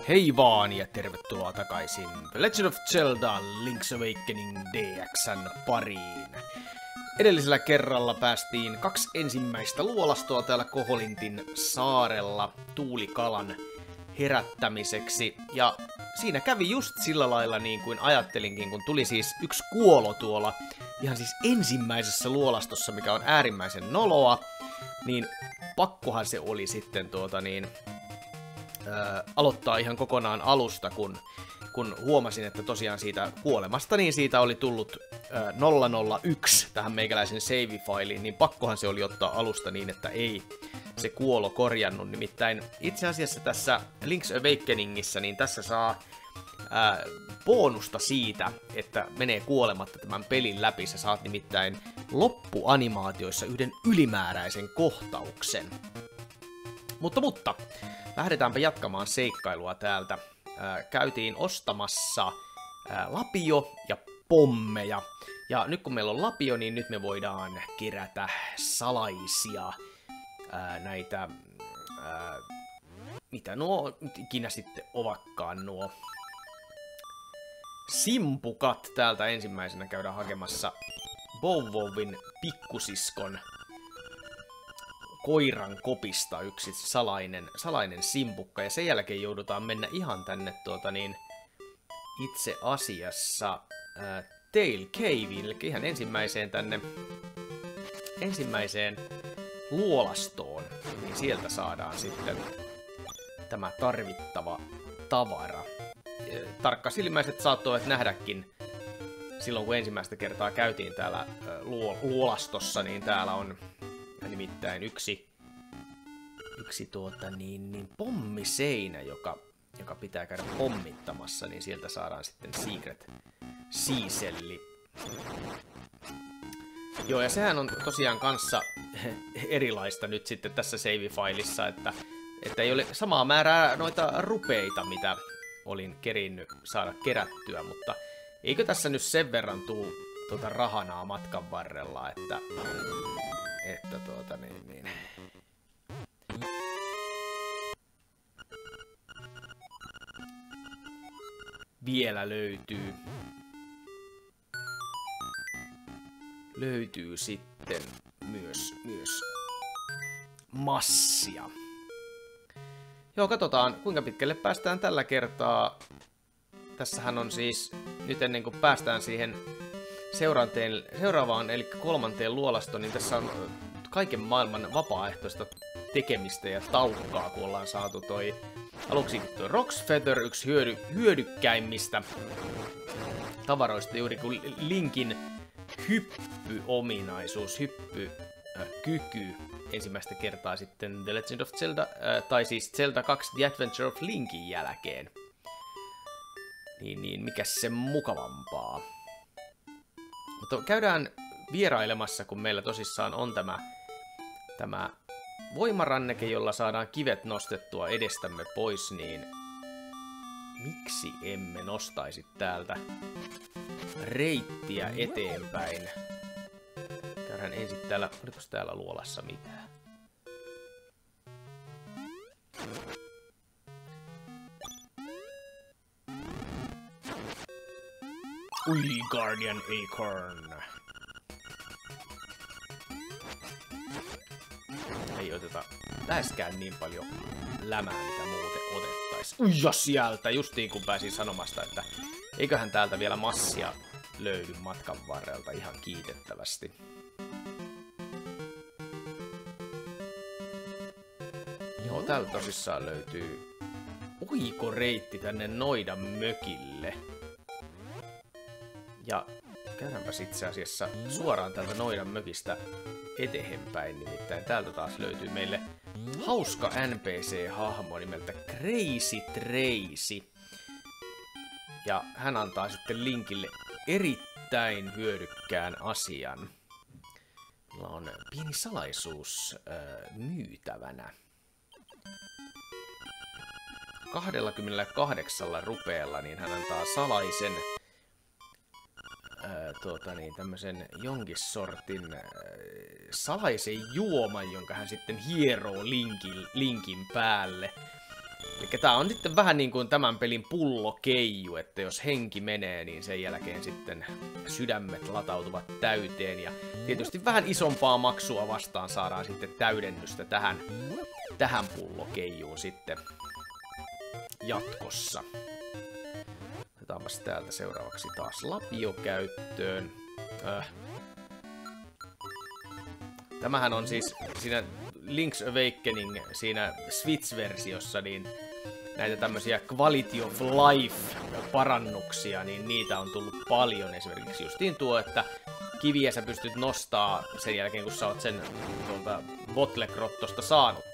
Hei vaan ja tervetuloa takaisin The Legend of Zelda Link's Awakening DX:n pariin. Edellisellä kerralla päästiin 2 ensimmäistä luolastoa täällä Koholintin saarella tuulikalan herättämiseksi. Ja siinä kävi just sillä lailla niin kuin ajattelinkin, kun tuli siis yksi kuolo tuolla ihan siis ensimmäisessä luolastossa, mikä on äärimmäisen noloa, niin pakkohan se oli sitten aloittaa ihan kokonaan alusta, kun huomasin, että tosiaan siitä kuolemasta, niin siitä oli tullut 001 tähän meikäläisen save-failiin, niin pakkohan se oli ottaa alusta niin, että ei se kuolo korjannut. Nimittäin itse asiassa tässä Link's Awakeningissa, niin tässä saa bonusta siitä, että menee kuolematta tämän pelin läpi. Sä saat nimittäin loppuanimaatioissa yhden ylimääräisen kohtauksen. Mutta lähdetäänpä jatkamaan seikkailua täältä. Käytiin ostamassa lapio ja pommeja. Ja nyt kun meillä on lapio, niin nyt me voidaan kerätä salaisia näitä... mitä nuo ikinä sitten ovatkaan nuo simpukat. Täältä ensimmäisenä käydään hakemassa Bow-Wowin pikkusiskon koiran kopista yksi salainen simpukka, ja sen jälkeen joudutaan mennä ihan tänne itse asiassa Tail Caveen, eli ihan ensimmäiseen luolastoon, niin sieltä saadaan sitten tämä tarvittava tavara. Tarkkasilmäiset saattoivat nähdäkin silloin, kun ensimmäistä kertaa käytiin täällä luolastossa, niin täällä on nimittäin yksi pommiseinä, joka pitää käydä pommittamassa, niin sieltä saadaan sitten Secret Siiselli. Joo, ja sehän on tosiaan kanssa erilaista nyt sitten tässä save-failissa, että ei ole samaa määrää noita rupeita, mitä olin kerinnyt saada kerättyä, mutta eikö tässä nyt sen verran tuu rahanaa matkan varrella, että vielä löytyy sitten myös massia. Joo, katsotaan kuinka pitkälle päästään tällä kertaa. Tässähän on siis, nyt ennen kuin päästään siihen seuraavaan, eli 3. luolastoon, niin tässä on kaiken maailman vapaaehtoista tekemistä ja taukkaa, kun ollaan saatu aluksi tuo Roc's Feather, yksi hyödykkäimmistä tavaroista, juuri kun Linkin hyppyominaisuus, hyppykyky ensimmäistä kertaa sitten The Legend of Zelda, tai siis Zelda 2 The Adventure of Linkin jälkeen. Niin mikäs se mukavampaa. Mutta käydään vierailemassa, kun meillä tosissaan on tämä voimaranneke, jolla saadaan kivet nostettua edestämme pois, niin miksi emme nostaisi täältä reittiä eteenpäin? Käydään ensin täällä, olikos täällä luolassa mitään? Ui, Guardian Acorn. Ei oteta läheskään niin paljon lämää, mitä muuten otettais. Ui, ja sieltä, justiin kun pääsin sanomasta, että eiköhän täältä vielä massia löydy matkan varrelta ihan kiitettävästi. Joo, täältä tosissaan löytyy uikoreitti tänne Noidan mökille. Ja käydäänpäs itse asiassa suoraan täältä Noidan mökistä eteenpäin, nimittäin täältä taas löytyy meille hauska NPC-hahmo nimeltä Crazy Tracy. Ja hän antaa sitten Linkille erittäin hyödykkään asian. Meillä on pieni salaisuus myytävänä. 28 rupeella niin hän antaa salaisen tämmösen jonkin sortin salaisen juoman, jonka hän sitten hieroo Linkin päälle. Eli tää on sitten vähän niin kuin tämän pelin pullokeiju, että jos henki menee, niin sen jälkeen sitten sydämet latautuvat täyteen. Ja tietysti vähän isompaa maksua vastaan saadaan sitten täydennystä tähän pullokeijuun sitten jatkossa. Otetaanpas täältä seuraavaksi taas lapio käyttöön. Tämähän on siis siinä Link's Awakening, siinä Switch-versiossa, niin näitä tämmöisiä Quality of Life-parannuksia, niin niitä on tullut paljon. Esimerkiksi justiin tuo, että kiviä sä pystyt nostaa sen jälkeen, kun sä oot sen tuolta Bottle-grottosta saanut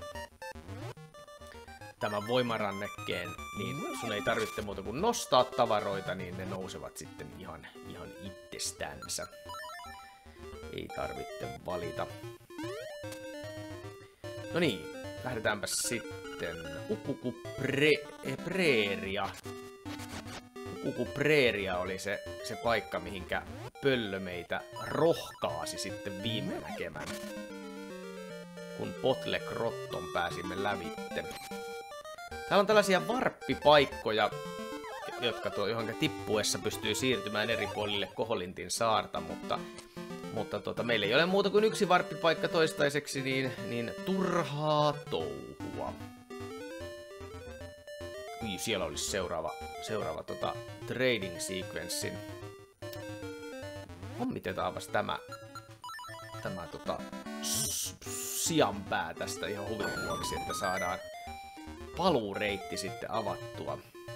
tämän voimarannekkeen, niin sun ei tarvitse muuta kuin nostaa tavaroita, niin ne nousevat sitten ihan itsestänsä. Ei tarvitse valita. No niin, lähdetäänpäs sitten. Ukukupreeria. Ukukupreeria oli se paikka, mihinkä Pöllö meitä rohkaasi sitten viime keväänä, kun Bottle Grotton pääsimme lävitte. Täällä on tällaisia varppipaikkoja, johonka tippuessa pystyy siirtymään eri puolille Koholintin saarta, mutta meillä ei ole muuta kuin yksi varppipaikka toistaiseksi, niin turhaa touhua. Siellä olisi seuraava trading sequenssin. Hommitetaanpas tämä sianpää tästä ihan huvin vuoksi, että saadaan paluureitti sitten avattua.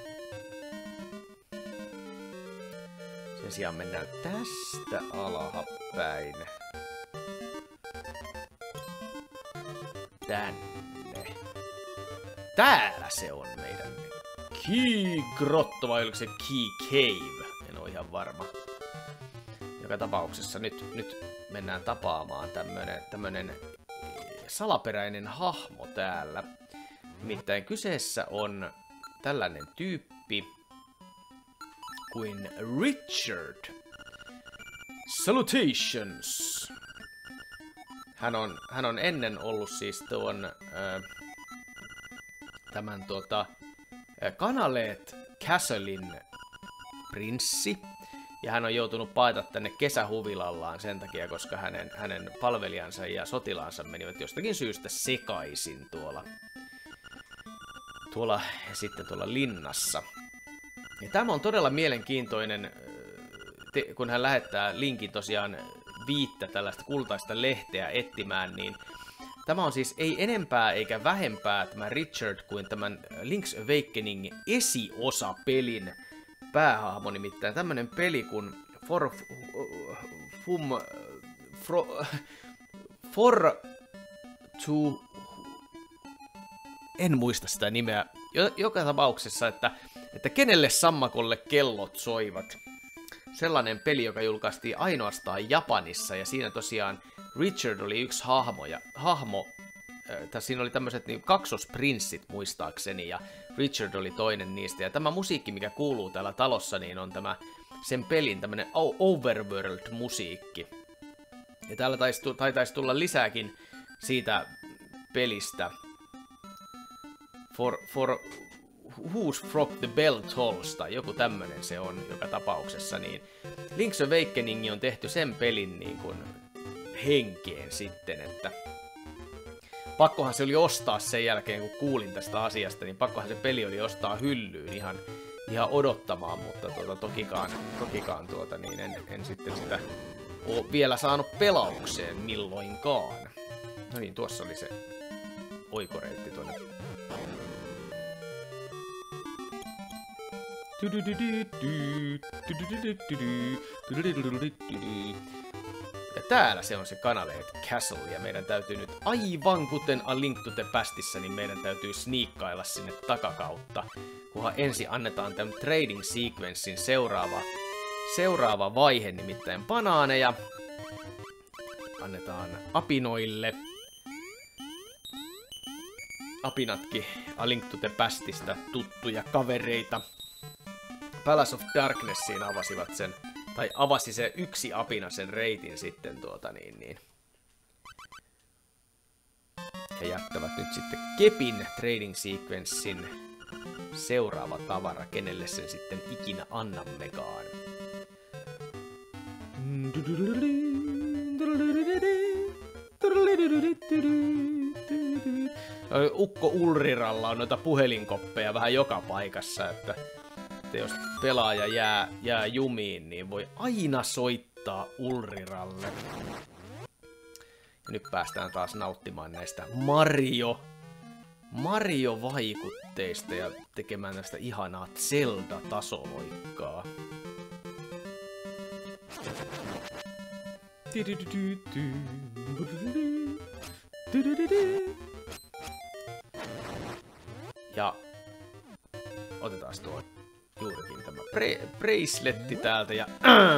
Sen sijaan mennään tästä alhapäin tänne. Täällä se on meidän Key-grotto, vai oliko se Key Cave? En ole ihan varma. Joka tapauksessa nyt mennään tapaamaan tämmönen salaperäinen hahmo täällä. Nimittäin kyseessä on tällainen tyyppi kuin Richard. Salutations! Hän on ennen ollut siis tämän Kanaleet Castlein prinssi. Ja hän on joutunut paeta tänne kesähuvilallaan sen takia, koska hänen palvelijansa ja sotilaansa menivät jostakin syystä sekaisin tuolla linnassa. Ja tämä on todella mielenkiintoinen, kun hän lähettää Linkin tosiaan 5 tällaista kultaista lehteä etsimään, niin tämä on siis ei enempää eikä vähempää tämä Richard kuin tämän Link's Awakening esiosa pelin päähahmo, nimittäin tämmönen peli kuin en muista sitä nimeä. Joka tapauksessa, että kenelle sammakolle kellot soivat. Sellainen peli, joka julkaistiin ainoastaan Japanissa, ja siinä tosiaan Richard oli yksi hahmo. Siinä oli tämmöiset niin kaksosprinssit muistaakseni, ja Richard oli toinen niistä. Ja tämä musiikki, mikä kuuluu täällä talossa, niin on sen pelin tämmönen Overworld-musiikki. Ja täällä taitaisi tulla lisääkin siitä pelistä. For Whose Frog the Bell Tolls, tai joku tämmönen se on joka tapauksessa, niin Link's Awakening on tehty sen pelin niin kuin henkeen sitten, että pakkohan se oli ostaa sen jälkeen, kun kuulin tästä asiasta, niin pakkohan se peli oli ostaa hyllyyn ihan odottamaan, mutta tokikaan niin en sitten sitä ole vielä saanut pelaukseen milloinkaan. No niin, tuossa oli se oikoreitti tuonne. Ja täällä se on se Kanaleet Castle, ja meidän täytyy nyt aivan kuten A Link to the Pastissa, niin meidän täytyy sniikkailla sinne takakautta, kunhan ensin annetaan tämän trading sequenssin seuraava vaihe, nimittäin banaaneja. Annetaan apinoille. Apinatkin A Link to the Pastista tuttuja kavereita. Palace of Darknessiin avasivat sen, tai avasi se yksi apina sen reitin sitten he jättävät nyt sitten kepin trading sequenssin. Seuraava tavara, kenelle sen sitten ikinä annammekaan. Ukko Ulriralla on noita puhelinkoppeja vähän joka paikassa, että jos pelaaja jää jumiin, niin voi aina soittaa Ulriralle. Ja nyt päästään taas nauttimaan näistä Mario-vaikutteista ja tekemään tästä ihanaa Zelda-tasoloikkaa. Ja otetaan tuo juurikin tämä braceletti täältä ja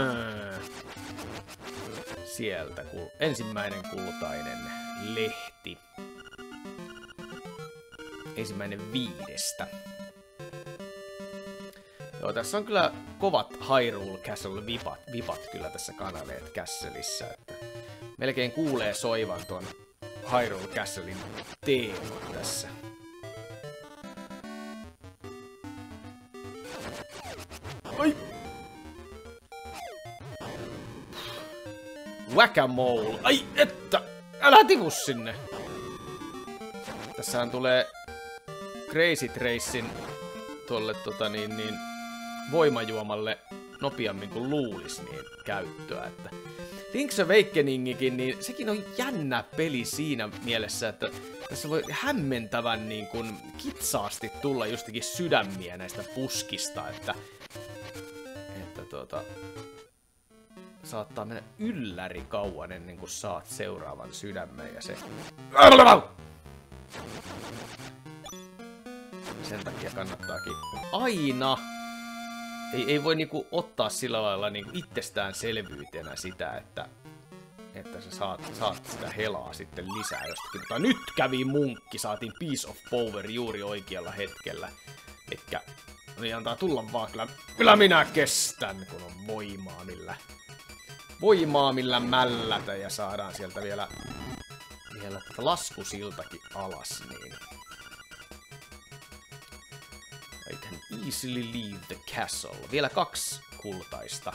sieltä ensimmäinen kultainen lehti. Ensimmäinen 5. Joo, tässä on kyllä kovat Hyrule Castle vipat kyllä tässä Canaleet Castleissa, että melkein kuulee soivan ton Hyrule Castlein teemat tässä. Ai! Whack-a-mole! Ai että! Älä tivu sinne! Tässähän tulee Crazy Tracin tuolle voimajuomalle nopeammin kuin luulis niin käyttöä, että Link's Awakeningikin, niin sekin on jännä peli siinä mielessä, että tässä voi hämmentävän niin kuin kitsaasti tulla justikin sydämiä näistä puskista, että saattaa mennä ylläri kauan ennen kuin saat seuraavan sydämen ja se... Sen takia kannattaakin aina... Ei voi niinku ottaa sillä lailla niinku itsestäänselvyytenä sitä, että sä saat sitä helaa sitten lisää jostakin. Mutta nyt kävi munkki, saatiin Piece of Power juuri oikealla hetkellä. Etkä niin antaa tulla vaan, kyllä minä kestän, kun on voimaa millä mällätä ja saadaan sieltä vielä tätä laskusiltakin alas, niin I can easily leave the castle. Vielä 2 kultaista.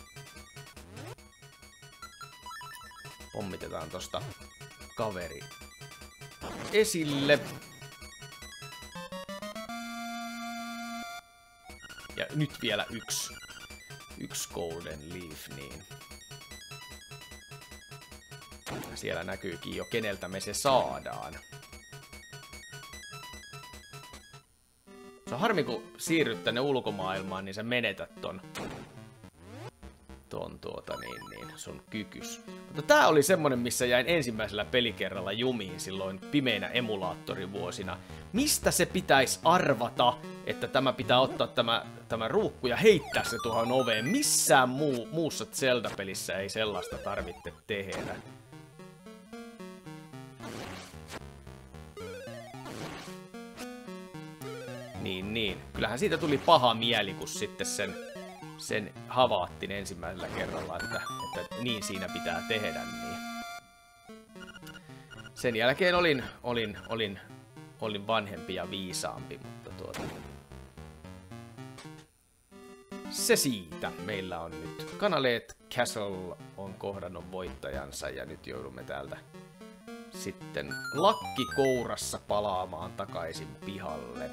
Pommitetaan tosta kaveri esille. Ja nyt vielä yksi golden leaf, niin siellä näkyykin jo keneltä me se saadaan. Se on harmi, kun siirryt tänne ulkomaailmaan, niin sä menetät ton sun kykys. Mutta tää oli semmonen, missä jäin ensimmäisellä pelikerralla jumiin silloin pimeinä emulaattorivuosina. Mistä se pitäisi arvata, että tämä pitää ottaa tämä ruukku ja heittää se tuohon oveen? Missään muussa Zelda-pelissä ei sellaista tarvitse tehdä. Niin. Kyllähän siitä tuli paha mieli, kun sitten sen havaattiin ensimmäisellä kerralla, että niin siinä pitää tehdä. Niin. Sen jälkeen olin vanhempi ja viisaampi, mutta se siitä. Meillä on nyt Canaleet Castle on kohdannut voittajansa ja nyt joudumme täältä sitten lakki kourassa palaamaan takaisin pihalle.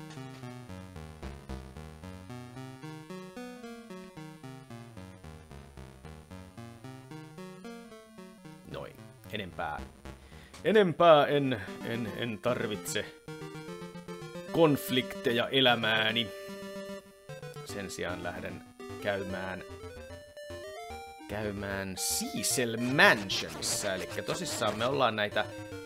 Noin. Enempää en tarvitse konflikteja elämääni. Sen sijaan lähden käymään Cecil Mansionissa. Eli tosissaan me ollaan näitä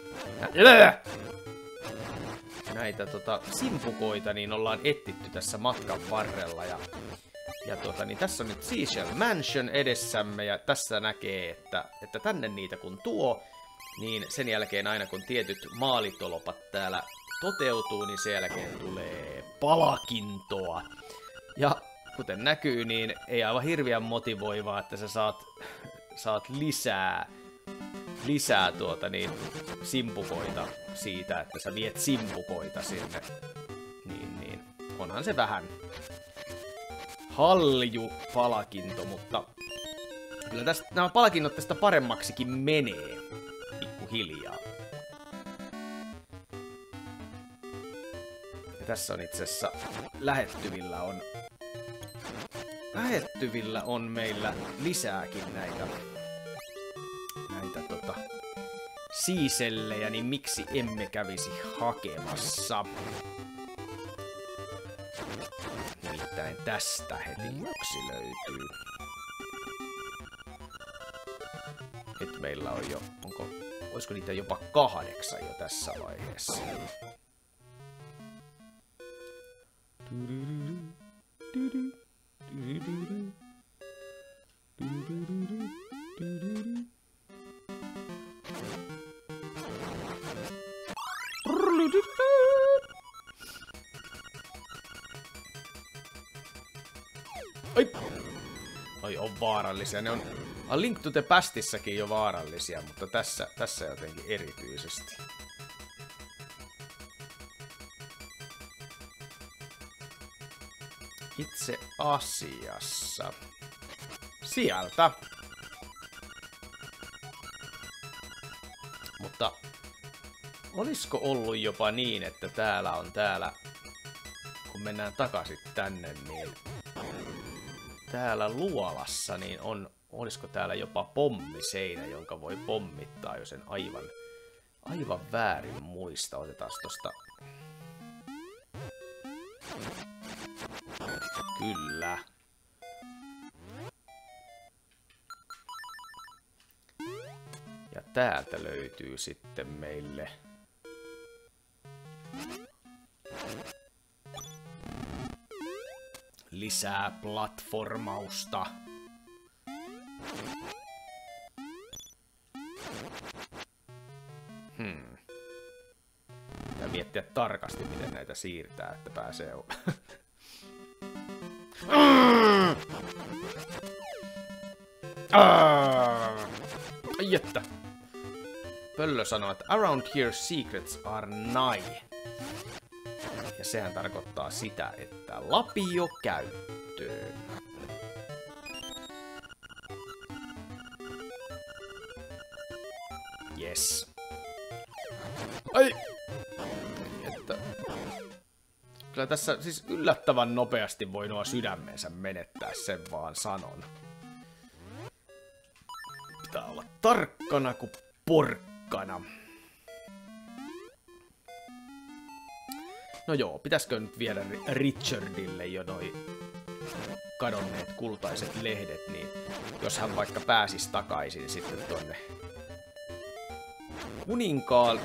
simpukoita niin ollaan etsitty tässä matkan varrella. Ja niin tässä on nyt Cecil Mansion edessämme ja tässä näkee, että tänne niitä kun tuo, niin sen jälkeen aina kun tietyt maalitolopat täällä toteutuu, niin sen jälkeen tulee palkintoa. Ja kuten näkyy, niin ei aivan hirveän motivoivaa, että sä saat lisää lisää simpukoita siitä, että sä viet simpukoita sinne. Niin. Onhan se vähän halju palkinto, mutta kyllä nämä palkinnot tästä paremmaksikin menee pikkuhiljaa. Ja tässä on itse asiassa lähettyvillä on meillä lisääkin näitä siisellejä, niin miksi emme kävisi hakemassa? Nimittäin tästä heti yksi löytyy. Nyt meillä on jo, olisiko niitä jopa 8 jo tässä vaiheessa? Ai on vaarallisia. Ne on A Link to the Pastissakin jo vaarallisia, mutta tässä jotenkin erityisesti. Itse asiassa sieltä. Mutta olisiko ollut jopa niin, että täällä, kun mennään takaisin tänne, niin täällä luolassa, niin olisiko täällä jopa pommiseinä, jonka voi pommittaa, jos en aivan väärin muista. Otetaan tosta. Kyllä. Ja täältä löytyy sitten meille lisää platformausta. Pitää miettiä tarkasti, miten näitä siirtää, että pääsee... Ai että. Pöllö sanoo, että around here secrets are nigh. Ja sehän tarkoittaa sitä, että lapio käyttöön. Yes. Ai! Että... Kyllä tässä siis yllättävän nopeasti voi nuo sydämensä menettää, sen vaan sanon. Pitää olla tarkkana kuin porkkana. No joo, pitäisikö nyt viedä Richardille jo noi kadonneet kultaiset lehdet, niin jos hän vaikka pääsisi takaisin sitten tonne kuninkaan...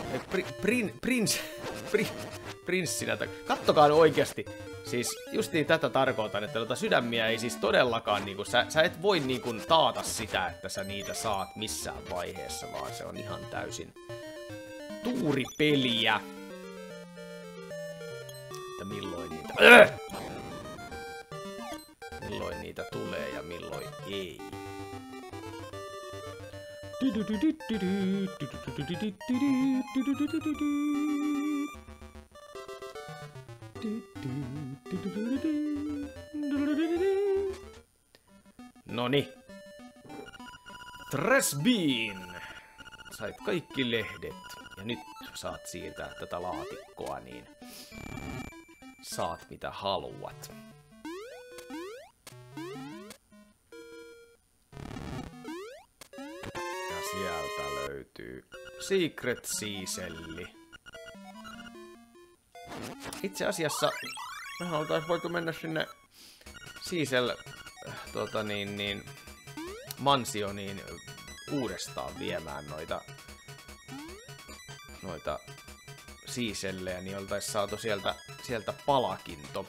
prinssinä. Kattokaa oikeasti. Siis justiin tätä tarkoitan, että noita sydämiä ei siis todellakaan niinku, sä et voi niinku taata sitä, että sä niitä saat missään vaiheessa, vaan se on ihan täysin tuuripeliä. Että milloin niitä tulee ja milloin ei. Noni. Tresbean. Sait kaikki lehdet. Ja nyt saat siirtää tätä laatikkoa, niin saat mitä haluat. Ja sieltä löytyy Secret Siiselli. Itse asiassa me oltais voitu mennä sinne Siisel mansioniin uudestaan viemään noita siisellejä, niin oltais saatu sieltä palkinto.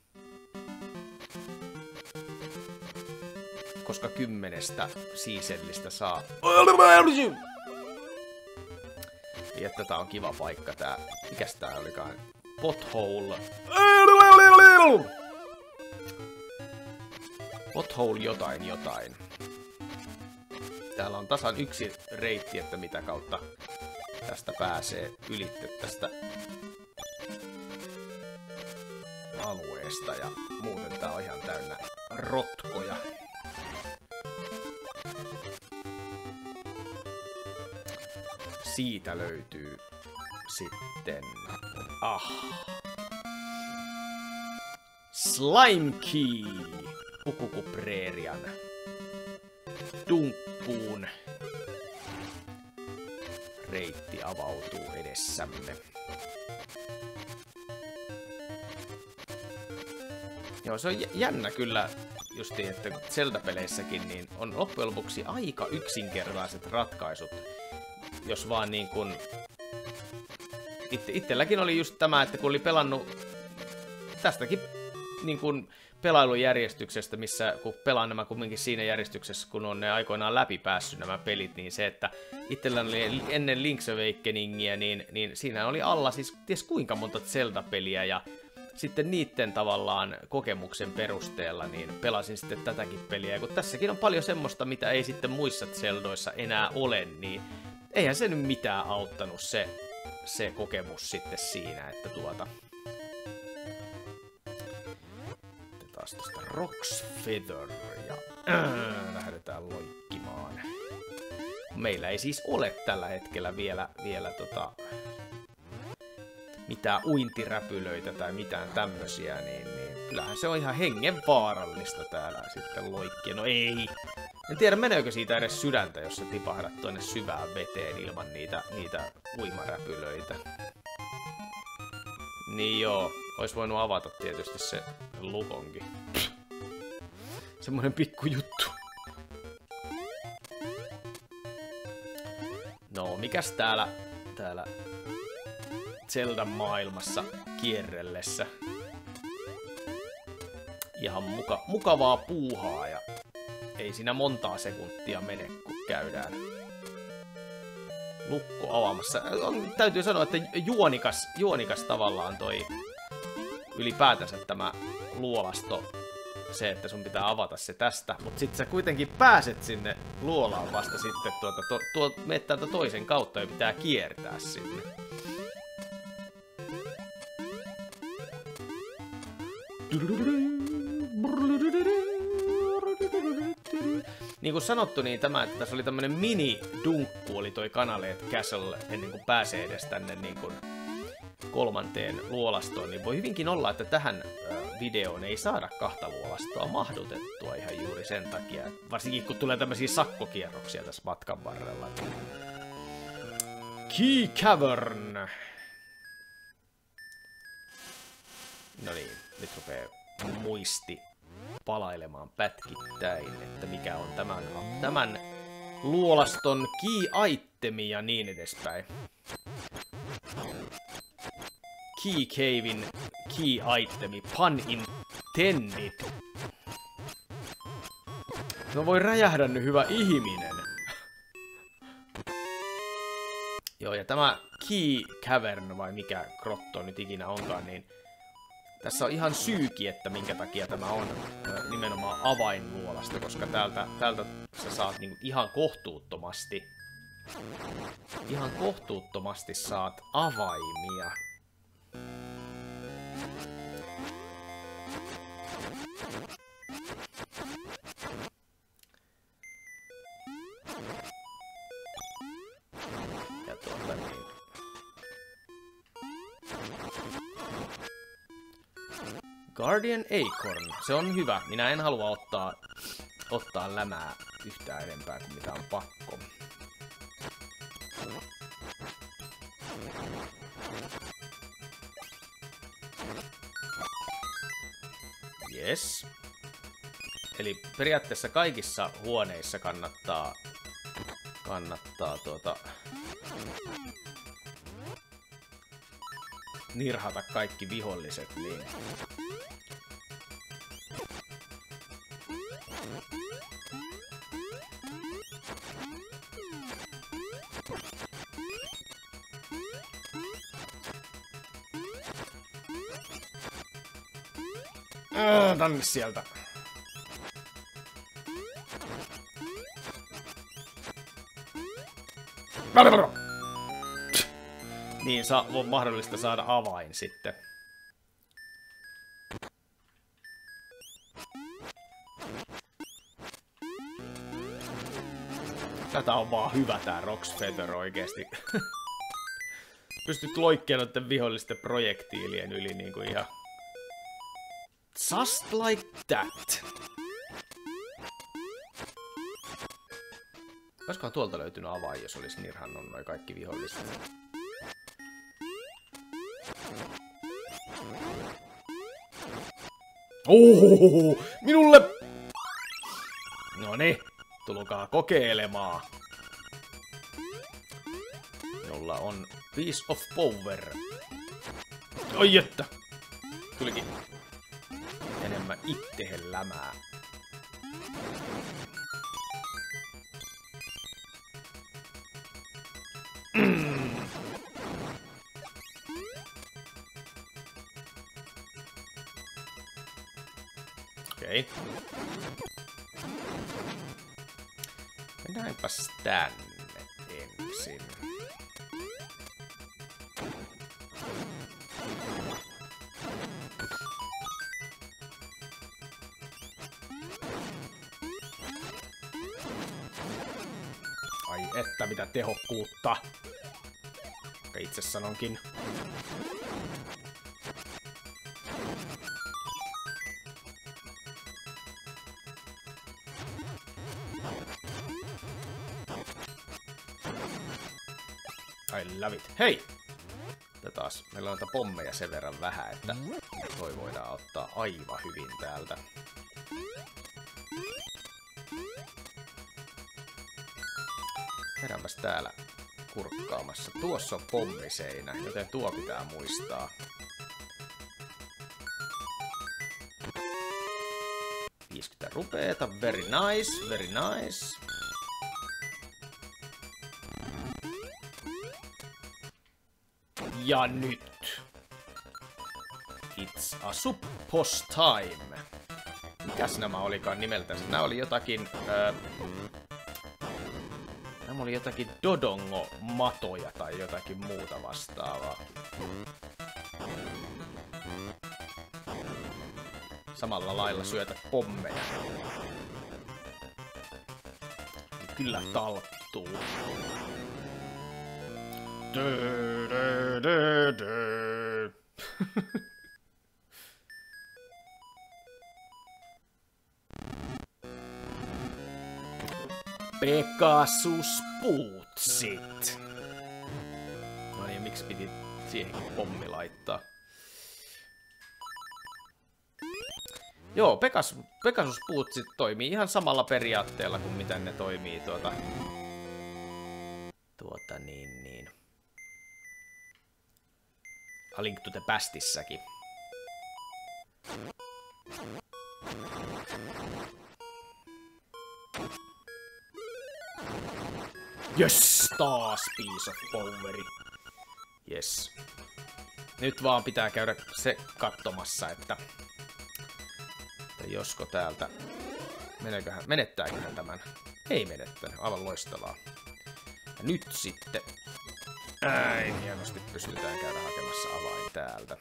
Koska 10 siisellistä saa. Ja tää on kiva paikka tää. Mikäs tää olikaan? Pothole. Pothole jotain. Täällä on tasan yksi reitti, että mitä kautta tästä pääsee ylitte tästä alueesta. Ja muuten tää on ihan täynnä rotkoja. Siitä löytyy sitten... Slime Key! Pukukupreerian dunkkuun. Reitti avautuu edessämme. Joo, se on jännä kyllä justiin, että Zelda-peleissäkin niin on loppujen lopuksi aika yksinkertaiset ratkaisut. Jos vaan niin kun... Itselläkin oli just tämä, että kun oli pelannut tästäkin niin kun pelailujärjestyksestä, missä kun pelaan nämä kumminkin siinä järjestyksessä, kun on ne aikoinaan läpipäässyt nämä pelit, niin se, että itselläni oli ennen Link's Awakeningia, niin siinä oli alla siis ties kuinka monta Zelda-peliä, ja sitten niitten tavallaan kokemuksen perusteella niin pelasin sitten tätäkin peliä, ja kun tässäkin on paljon semmoista, mitä ei sitten muissa Zeldoissa enää ole, niin eihän se nyt mitään auttanut se kokemus sitten siinä, että taas tosta Rocks Feather ja lähdetään loikkimaan. Meillä ei siis ole tällä hetkellä vielä mitään uintiräpylöitä tai mitään tämmösiä, niin kyllähän se on ihan hengenvaarallista täällä sitten loikkia. No ei! En tiedä, meneekö siitä edes sydäntä, jos sä tipahdat tuonne syvään veteen ilman niitä uimaräpylöitä. Niin joo, ois voinut avata tietysti se lukonkin. Semmonen pikku juttu. No, mikäs täällä Zeldan maailmassa kierrellessä? Ihan mukavaa puuhaa ja ei siinä montaa sekuntia mene, kun käydään lukko avaamassa. Täytyy sanoa, että juonikas tavallaan toi ylipäätänsä tämä luolasto. Se, että sun pitää avata se tästä, mutta sit sä kuitenkin pääset sinne luolaan vasta sitten meet täältä toisen kautta ja pitää kiertää sinne. Niin kuin sanottu, niin että tässä oli tämmönen mini-dunkku, oli toi Canaleet Castle, ennen kuin pääsee edes tänne niin kuin 3. luolastoon, niin voi hyvinkin olla, että tähän videoon ei saada 2 luolastoa mahdutettua ihan juuri sen takia. Varsinkin kun tulee tämmöisiä sakkokierroksia tässä matkan varrella. Key Cavern! No niin, nyt rupeaa muisti palailemaan pätkittäin, että mikä on tämän luolaston key-itemi ja niin edespäin. Key Cavein key-itemi, pun intended. No voi räjähdä nyt, hyvä ihminen. Joo, ja tämä Key Cavern, vai mikä grotto nyt ikinä onkaan, niin tässä on ihan syyki, että minkä takia tämä on nimenomaan avainluolasta, koska täältä sä saat niinku ihan kohtuuttomasti saat avaimia. Ja niin. Guardian Acorn, se on hyvä. Minä en halua ottaa lämää yhtään enempää kuin mitä on pakko. Yes. Eli periaatteessa kaikissa huoneissa kannattaa nirhata kaikki viholliset, niin tänne sieltä. Niin on mahdollista saada avain sitten. Tätä on vaan hyvä tää Roc's Feather oikeesti. Pystyt loikkemaan noiden vihollisten projektiilien yli niinku ihan... Just like that. Olisikohan tuolta löytynyt avain, jos olisi nirhannut noi kaikki viholliset? Ohohoho! Minulle! Noniin, tulkaa kokeilemaan. Minulla on Piece of Power. Oi että! Tulikin enemmän ittehen lämää. Okei. Mennäänpäs tänne ensin. Ai että mitä tehokkuutta. Itse sanonkin. I love it. Hei! Taas meillä on näitä pommeja sen verran vähän, että toi voidaan ottaa aivan hyvin täältä. Käydäänpäs täällä kurkkaamassa. Tuossa on pommiseinä, joten tuo pitää muistaa. rupeeta. Very nice, very nice. Ja nyt. It's a suppos time. Mikäs nämä olikaan nimeltänsä? Nämä oli jotakin... nämä oli jotakin Dodongo-matoja tai jotakin muuta vastaavaa. Samalla lailla syötä pommeja. Kyllä talttuu. Pegasus-puutsit. No niin, miksi piti siihenkin pommi laittaa? Joo, Pegasus-puutsit toimii ihan samalla periaatteella kuin miten ne toimii niin. A Link to the Pastissäkin. Yes, taas piece of poweri. Yes. Nyt vaan pitää käydä se katsomassa, että josko täältä menettääköhän tämän. Ei menettänyt, aivan loistavaa. Ja nyt sitten hienosti pystytään käydä hakemassa avain täältä.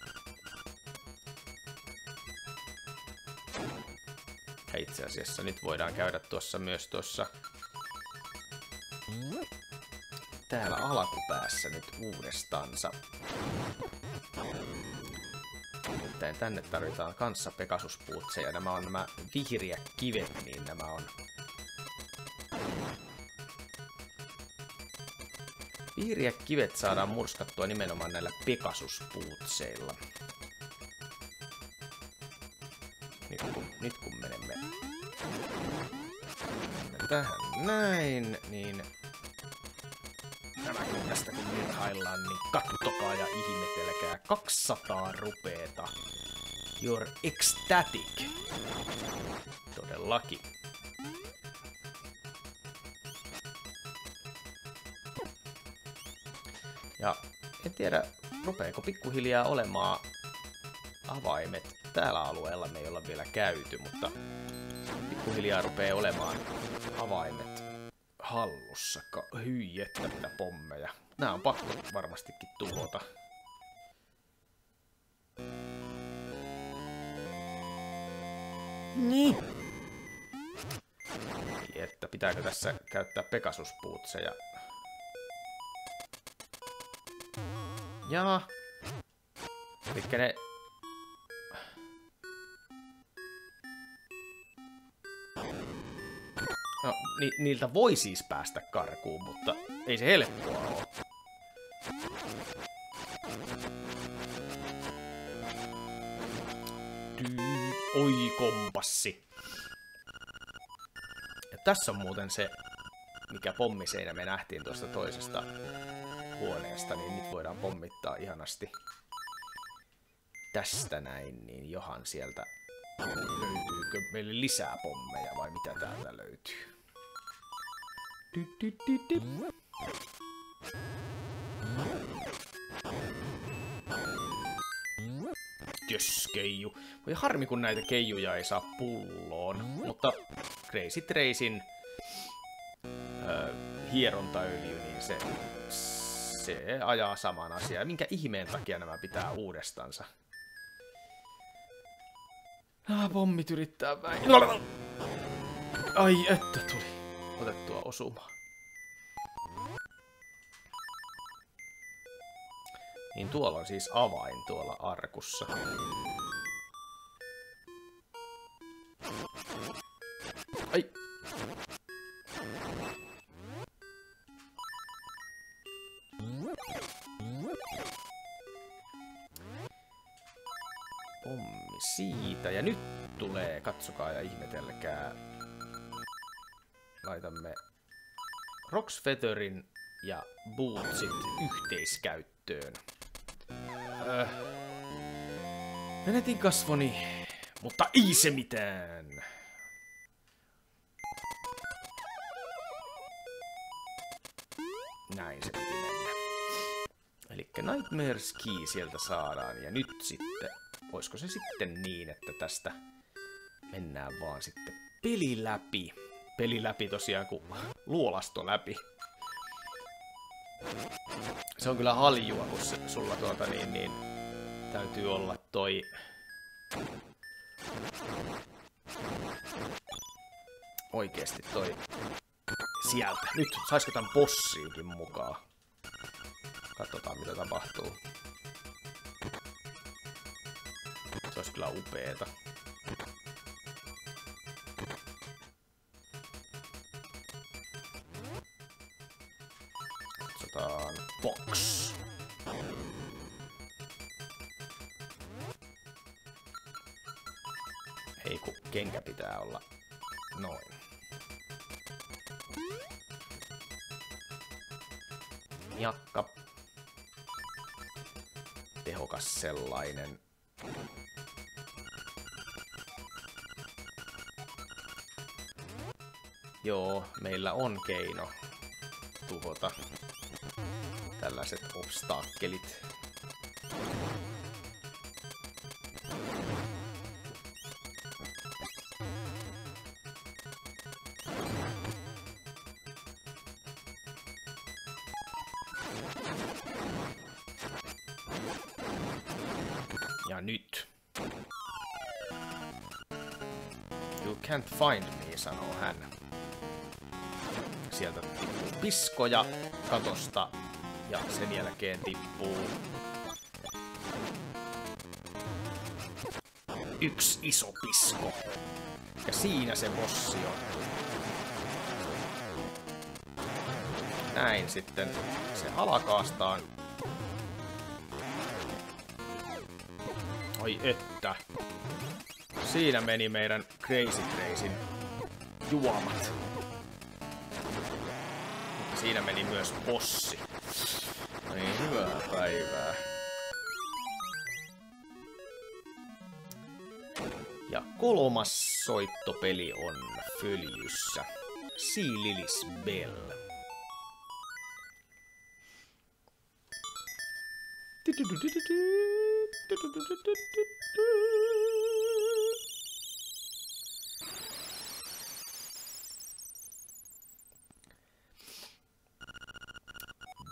Ja itse asiassa nyt voidaan käydä myös tuossa täällä alkupäässä nyt uudestaansa. Nimittäin tänne tarvitaan kanssa Pegasus-puutseja. Nämä on nämä vihreät kivet, niin nämä on... Vihreät kivet saadaan murskattua nimenomaan näillä Pegasus-puutseilla. Nyt kun menemme tähän näin, niin... Nämäkin tästä kun virhaillaan, niin kattokaa ja ihmetelkää. 200 rupeeta. You're ecstatic. Todellakin. Ja en tiedä, rupeeko pikkuhiljaa olemaan avaimet. Täällä alueella me ei olla vielä käyty, mutta pikkuhiljaa rupeaa olemaan avaimet hallussa. Hyi, että mitä pommeja. Nää on pakko varmastikin tuhota. Niin. Että pitääkö tässä käyttää Pegasus-puutseja? Jaa. Elikkä ne... No, niiltä voi siis päästä karkuun, mutta ei se helppoa ole. Oi, kompassi. Ja tässä on muuten se, mikä pommiseinä me nähtiin tuosta toisesta huoneesta, niin nyt voidaan pommittaa ihanasti tästä näin, niin johan sieltä löytyykö meille lisää pommeja vai mitä täältä löytyy. Jös, keiju. Voi harmi, kun näitä keijuja ei saa pulloon, mutta Crazy Tracyn hierontaöljy, niin se ajaa saman asian. Ja minkä ihmeen takia nämä pitää uudestansa? Pommit yrittää väin. Ai, että tuli otettua osumaa. Niin tuolla on siis avain tuolla arkussa. Ai. Pommi siitä. Ja nyt tulee, katsokaa ja ihmetelkää. Laitamme Roxfeatherin ja Bootsit yhteiskäyttöön. Menetin kasvoni, mutta ei se mitään. Näin se piti mennä. Elikkä Nightmare Ski sieltä saadaan. Ja nyt sitten, olisiko se sitten niin, että tästä mennään vaan sitten peli läpi. Peli läpi tosiaan kuin luolasto läpi. Se on kyllä haljua, kun sulla niin täytyy olla toi... Oikeesti toi... Sieltä. Nyt saisiko tän bossiinkin mukaan? Katsotaan mitä tapahtuu. Se olisi kyllä upeeta. Katsotaan. Box. Ei kun kenkä pitää olla noin. Jakka. Tehokas sellainen. Joo, meillä on keino tuhota tällaiset obstaakkelit. Ja nyt. You can't find me, sanoo hän. Sieltä tippuu piskoja katosta ja sen jälkeen tippuu yksi iso pisko. Ja siinä se bossi on. Näin sitten se alakaastaan. Oi että. Siinä meni meidän Crazy Tracyn juomat. Mutta siinä meni myös bossi. Niin hyvää päivää. Ja kolmas soittopeli on följyssä. Sea Lily's Bell.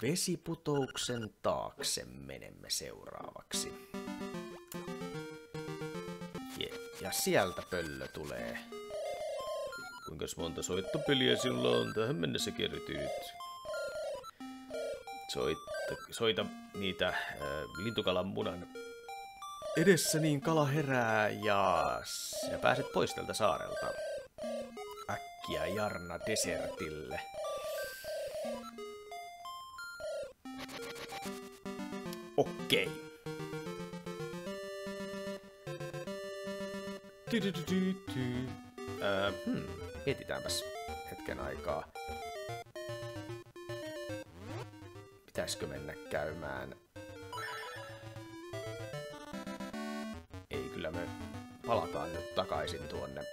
Vesiputouksen taakse menemme seuraavaksi. Ja sieltä pöllö tulee. Kuinkas monta soittopeliä sinulla on tähän mennessä kertynyt? Soita niitä lintukalan munan edessä, niin kala herää ja sinä pääset pois tältä saarelta. Äkkiä Jarna desertille. Okei. Mietitäänpäs hetken aikaa. Pitäisikö mennä käymään? Ei, kyllä me palataan nyt takaisin tuonne.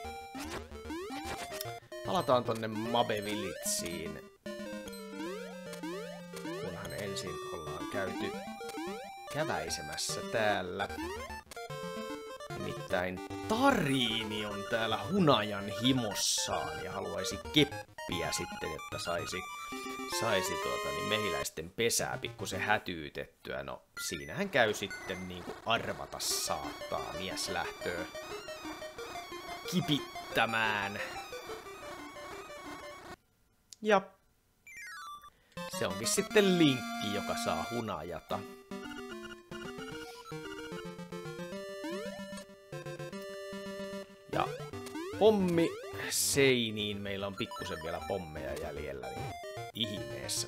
Palataan tonne Mabe Villageen. Kunhan ensin ollaan käyty käväisemässä täällä. Nimittäin Tariini on täällä hunajan himossaan ja haluaisi keppiä sitten, jotta saisi mehiläisten pesää pikkusen hätyytettyä. No, siinähän käy sitten niinku arvata saattaa mies lähtöä kipittämään. Ja se onkin sitten Linkki, joka saa hunajata. Ja pommi seiniin. Meillä on pikkusen vielä pommeja jäljellä, niin ihmeessä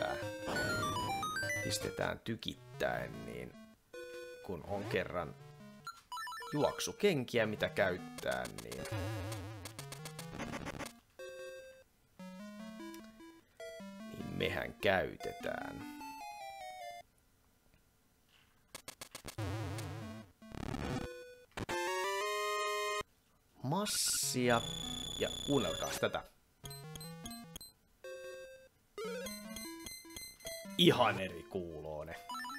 pistetään tykittäen, niin kun on kerran juoksukenkiä mitä käyttää, niin mehän käytetään. Massia. Ja kuunnelkaas tätä. Ihan eri kuuloone.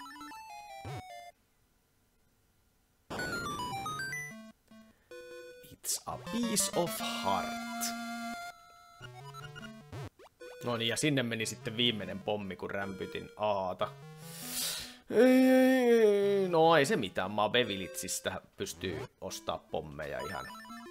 It's a piece of heart. No niin, ja sinne meni sitten viimeinen pommi, kun rämpytin Aata. No ei se mitään, Mabe Villageista pystyy ostaa pommeja ihan.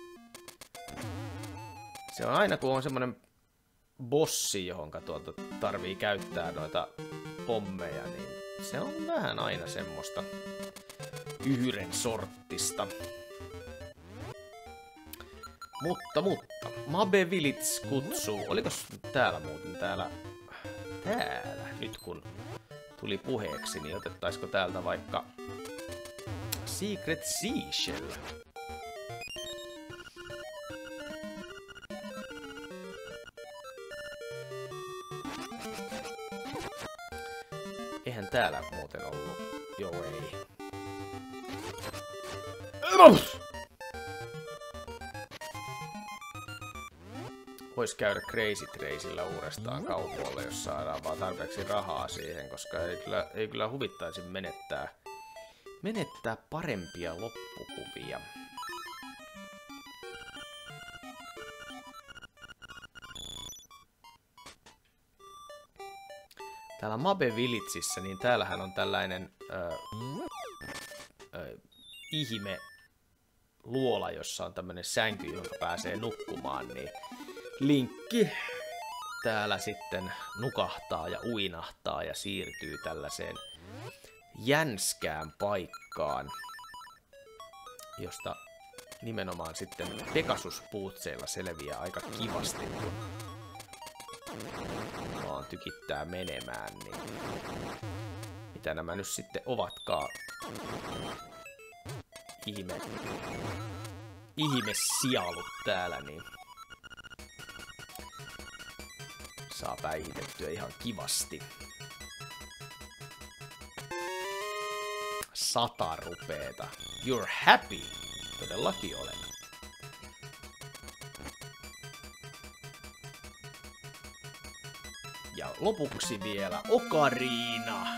Se on aina, kun on semmonen bossi, johonka tarvii käyttää noita pommeja, niin se on vähän aina semmoista yhden sorttista. Mutta, Mabe Village kutsuu. Olikos täällä muuten? Täällä. Nyt kun tuli puheeksi, niin otettaisiko täältä vaikka Secret Seashell? Eihän täällä muuten ollut. Joo, ei. Vois käydä Crazy Traceillä uudestaan kaupoilla, jos saadaan vaan tarpeeksi rahaa siihen, koska ei kyllä huvittaisi menettää parempia loppukuvia. Täällä Mabe Villageissa, niin täällähän on tällainen ihme luola, jossa on tämmönen sänky, johon pääsee nukkumaan, niin Linkki täällä sitten nukahtaa ja uinahtaa ja siirtyy tällaiseen jänskään paikkaan, josta nimenomaan sitten Pegasus-puutseilla selviää aika kivasti, kun vaan tykittää menemään, niin mitä nämä nyt sitten ovatkaan ihme täällä, niin saa päihitettyä ihan kivasti. 100 rupeeta. You're happy. Todellakin olen. Ja lopuksi vielä Ocarina.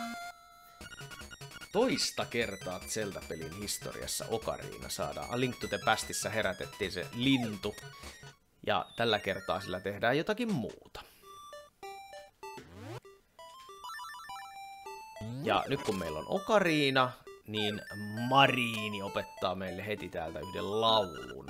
Toista kertaa Zelda-pelin historiassa Ocarina saadaan. A Link to the Pastissa herätettiin se lintu. Ja tällä kertaa sillä tehdään jotakin muuta. Ja nyt kun meillä on okariina, niin Mariini opettaa meille heti täältä yhden laulun.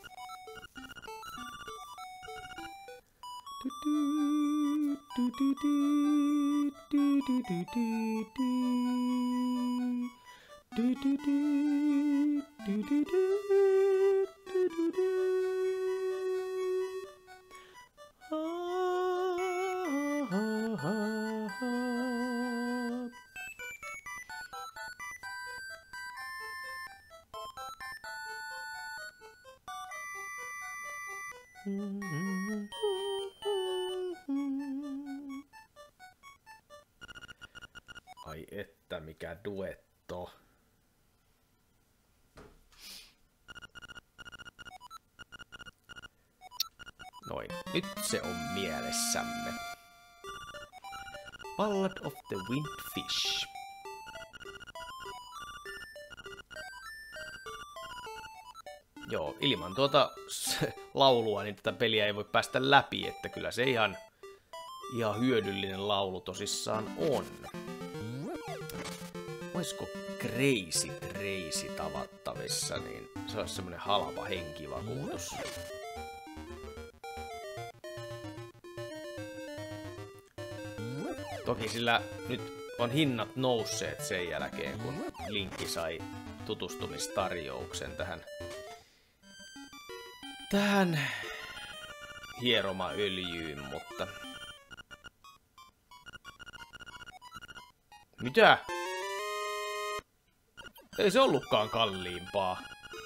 Ai että mikä duetto. Noin, nyt se on mielessämme. Ballad of the Windfish. Joo, ilman tuota laulua niin tätä peliä ei voi päästä läpi, että kyllä se ihan hyödyllinen laulu tosissaan on. Olisiko Crazy tavattavissa, niin se olisi semmonen halpa henkivakuutus. Toki sillä nyt on hinnat nousseet sen jälkeen, kun Linkki sai tutustumistarjouksen tähän hieromaöljyyn, mutta... Mitä? Ei se ollutkaan kalliimpaa.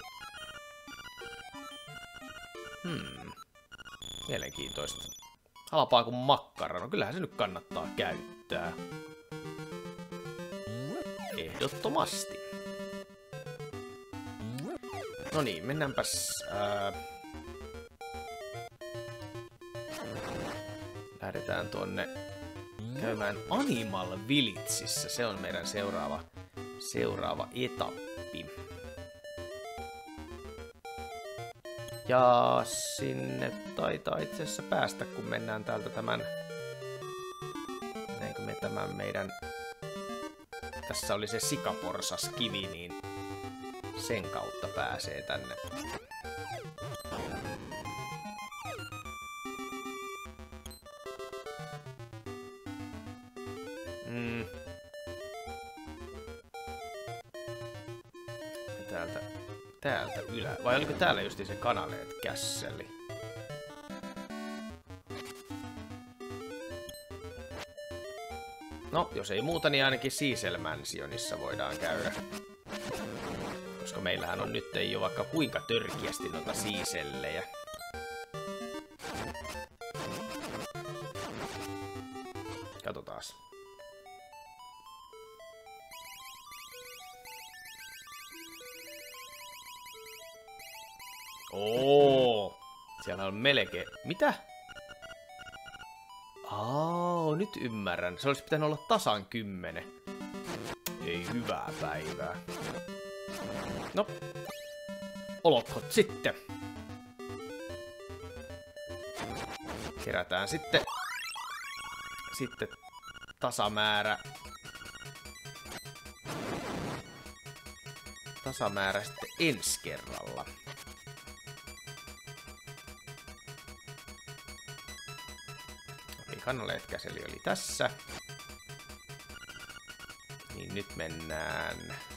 Mielenkiintoista. Halpaa kuin makkara. No kyllähän se nyt kannattaa käyttää. Ehdottomasti. No niin, mennäänpäs... Lähdetään tuonne käymään Animal Villagessa. Se on meidän seuraava etappi. Ja sinne taitaa itse asiassa päästä, kun mennään täältä näinkö me tämän meidän... Tässä oli se sikaporsaskivi, niin sen kautta pääsee tänne. Täältä ylä. Vai oliko täällä justi se kanaleet kässeli? No, jos ei muuta, niin ainakin Cecil Mansionissa voidaan käydä. Koska meillähän on nyt ei ole vaikka kuinka törkiästi noita Cecillejä. Katsotaas. Oo, siellä on melkein... Mitä? Nyt ymmärrän. Se olisi pitänyt olla tasan 10. Ei hyvää päivää. No, olkoot sitten. Kerätään sitten tasamäärä sitten ensi kerralla. Kanaleet käseli oli tässä. Niin nyt mennään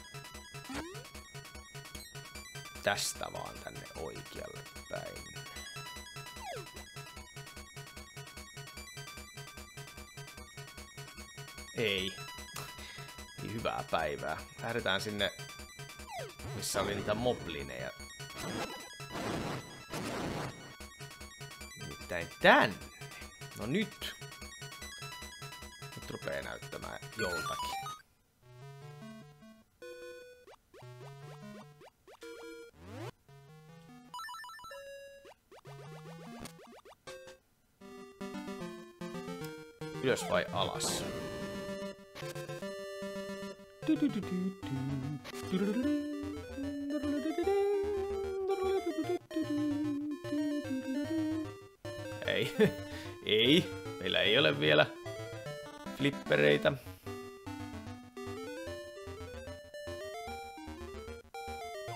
tästä vaan tänne oikealle päin. Ei hyvää päivää. Lähdetään sinne, missä oli niitä moblineja. Nimittäin tänne. No nyt. Nyt rupeaa näyttämään joltakin. Ylös vai alas? Ei. Ei. Meillä ei ole vielä flippereitä.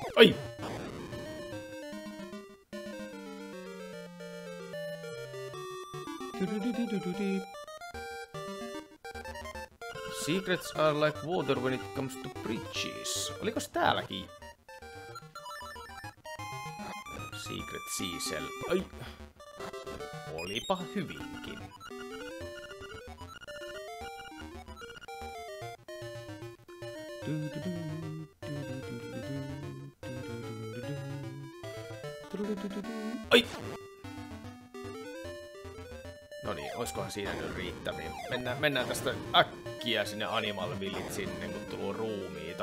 Ai! Secrets are like water when it comes to bridges. Olikos täälläkin? Secret Seasell. Ai! Olipa hyvinkin. Ai! Noniin, oiskohan siinä nyt riittäviä? Mennään tästä äkkiä sinne Animal Village sinne, kun tuluu ruumiita.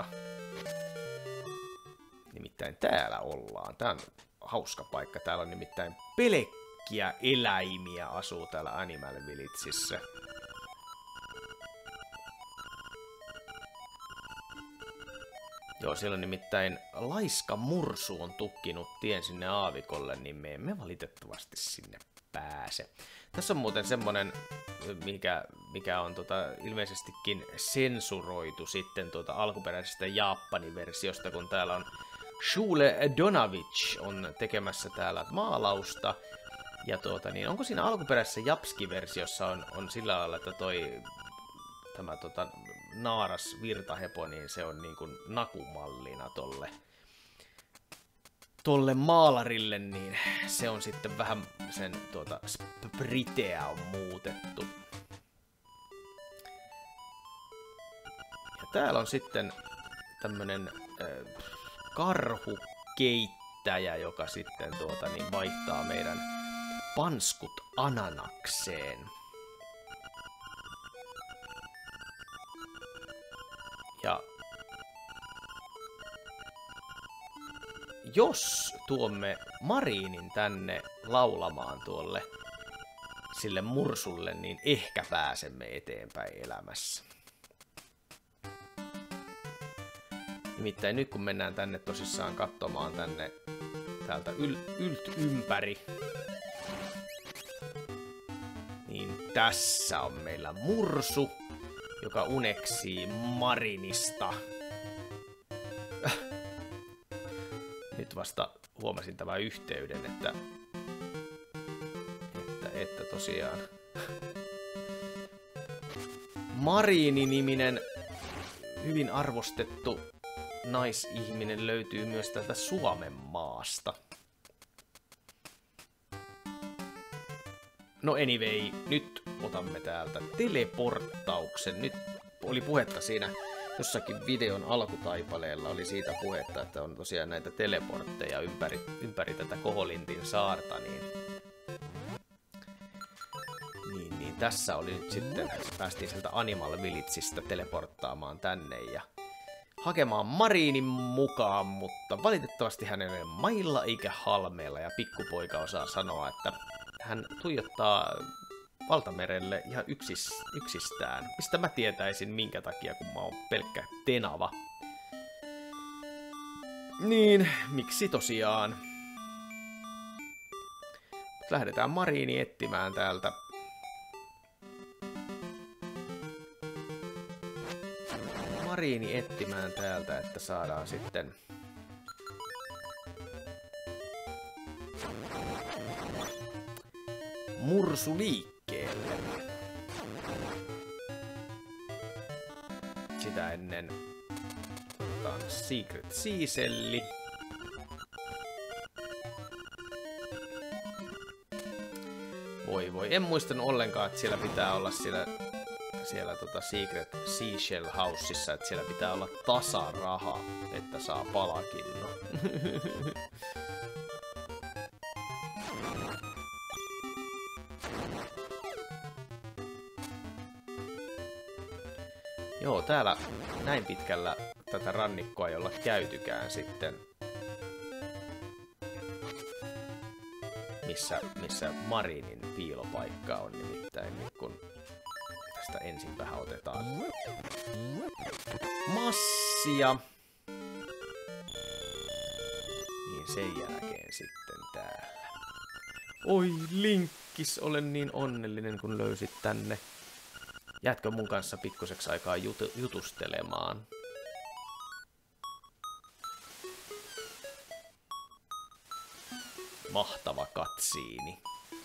Nimittäin täällä ollaan. Tää on hauska paikka. Täällä on nimittäin pelkkiä eläimiä asuu täällä Animal Villageissa. Joo, siellä on nimittäin laiska mursu on tukkinut tien sinne aavikolle, niin me emme valitettavasti sinne pääse. Tässä on muuten semmonen, mikä on ilmeisestikin sensuroitu sitten alkuperäisestä Japanin versiosta, kun täällä on Shule Donavich on tekemässä täällä maalausta. Ja niin, onko siinä alkuperäisessä Japski-versiossa on sillä lailla, että tämä naaras virtahepo, niin se on niin kuin nakumallina tolle maalarille, niin se on sitten vähän sen spriteä on muutettu. Ja täällä on sitten tämmönen karhukeittäjä, joka sitten niin vaihtaa meidän panskut ananakseen. Ja jos tuomme Mariinin tänne laulamaan sille mursulle, niin ehkä pääsemme eteenpäin elämässä. Nimittäin nyt kun mennään tänne tosissaan katsomaan täältä ympäri, niin tässä on meillä mursu, joka uneksii Marinista. Nyt vasta huomasin tämän yhteyden, että tosiaan Marini-niminen hyvin arvostettu naisihminen löytyy myös täältä Suomen maasta. No anyway, nyt otamme täältä teleporttauksen. Nyt oli puhetta siinä jossakin videon alkutaipaleella oli siitä puhetta, että on tosiaan näitä teleportteja ympäri tätä Koholintin saarta, niin tässä oli nyt sitten, päästiin sieltä Animal Villageista teleporttaamaan tänne ja hakemaan Marinin mukaan, mutta valitettavasti hän ei ole mailla eikä halmeella ja pikkupoika osaa sanoa, että hän tuijottaa valtamerelle ihan yksistään. Mistä mä tietäisin minkä takia, kun mä oon pelkkä tenava. Niin, miksi tosiaan? Lähdetään Mariini etsimään täältä. Mariini etsimään täältä, että saadaan sitten mursu liikkeelle. Sitä ennen otetaan Secret Seaselli. Voi, en muistanut ollenkaan, että siellä pitää olla siellä Secret Seashell Houseissa, että siellä pitää olla tasaraha, että saa palakinnon. Joo, täällä näin pitkällä tätä rannikkoa ei olla käytykään sitten. Missä Marinin piilopaikka on nimittäin, niin kun tästä ensin vähän otetaan massia. Niin sen jälkeen sitten täällä. Oi Linkkis, olen niin onnellinen kun löysit tänne. Jäätkö mun kanssa pikkuseksi aikaa jutustelemaan? mahtava katsiini.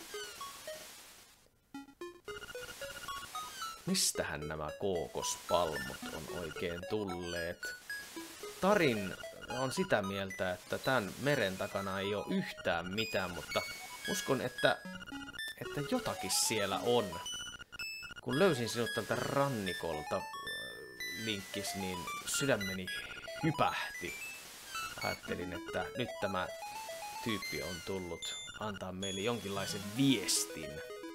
Mistähän nämä kookospalmut on oikein tulleet? Tarin on sitä mieltä, että tämän meren takana ei ole yhtään mitään, mutta uskon, että jotakin siellä on. Kun löysin sinut tältä rannikolta, Linkkis, niin sydämeni hypähti. Ajattelin, että nyt tämä tyyppi on tullut antaa meille jonkinlaisen viestin.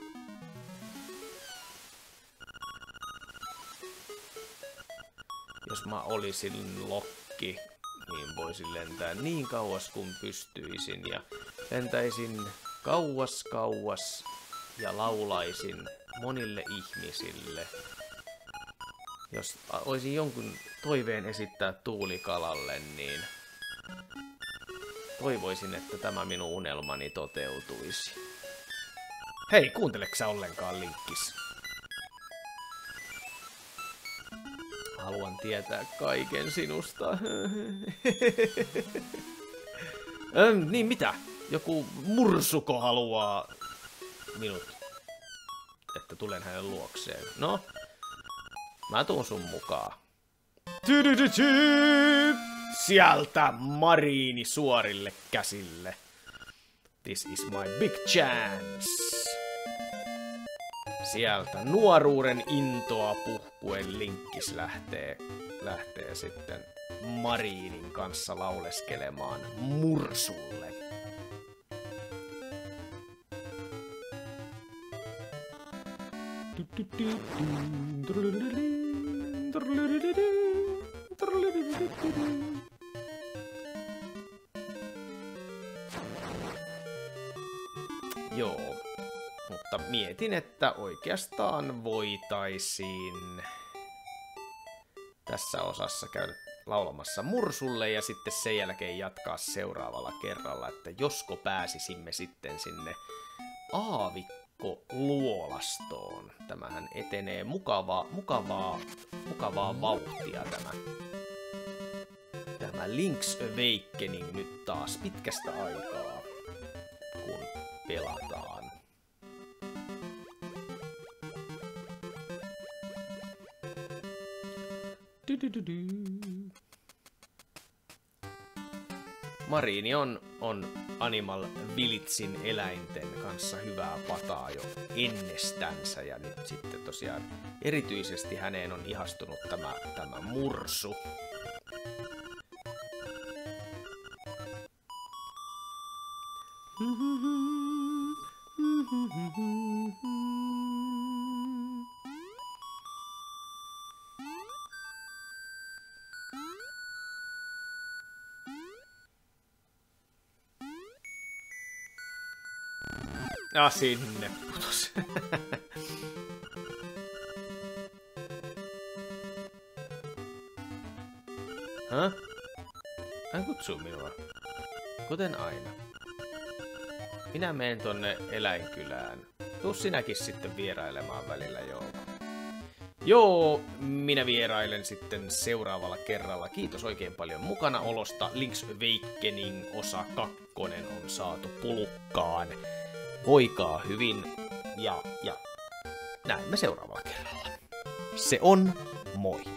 Jos mä olisin Lokki, niin voisin lentää niin kauas kuin pystyisin ja lentäisin kauas ja laulaisin monille ihmisille. Jos olisin jonkun toiveen esittää tuulikalalle, niin toivoisin, että tämä minun unelmani toteutuisi. Hei, kuunteleksä ollenkaan, Linkkis? Haluan tietää kaiken sinusta. Niin mitä? Joku mursuko haluaa minut, että tulen hänen luokseen. No, mä tuun sun mukaan. Sieltä Mariini suorille käsille. This is my big chance. Sieltä nuoruuden intoa puhkuen Linkkis lähtee sitten Mariinin kanssa lauleskelemaan mursulle. Joo, mutta mietin, että oikeastaan voitaisiin tässä osassa käydä laulamassa mursulle ja sitten sen jälkeen jatkaa seuraavalla kerralla, että josko pääsisimme sitten sinne aavikkoluolastoon. Tämähän etenee mukavaa vauhtia tämä Link's Awakening nyt taas pitkästä aikaa, kun pelataan. Mariini on Animal Villagen eläinten kanssa hyvää pataa jo ennestänsä ja nyt sitten tosiaan erityisesti häneen on ihastunut tämä mursu. Ja sinne putos. Häh? Hän kutsuu minua. Kuten aina. Minä menen tonne eläinkylään. Tuu sinäkin sitten vierailemaan välillä, Jouko. Joo, minä vierailen sitten seuraavalla kerralla. Kiitos oikein paljon mukanaolosta. Link's Awakening osa 2 on saatu pulkkaan. Voikaa hyvin ja näemme seuraavalla kerralla. Se on moi!